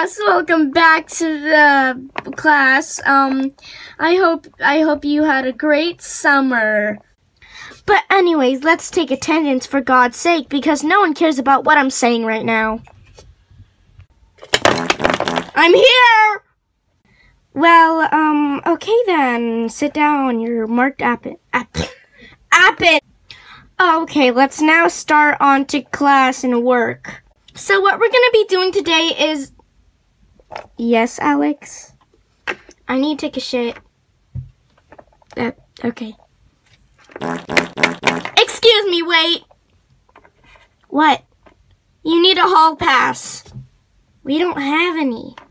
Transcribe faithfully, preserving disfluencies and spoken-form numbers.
class, welcome back to the class. Um, I hope I hope you had a great summer. But anyways, let's take attendance for God's sake, because no one cares about what I'm saying right now. I'm here! Well, um, okay then. Sit down. You're marked Appin. Appin. Appin! Okay, let's now start on to class and work. So what we're gonna be doing today is... Yes, Alex? I need to take a shit. Uh, okay. Excuse me, wait! What? You need a hall pass. We don't have any.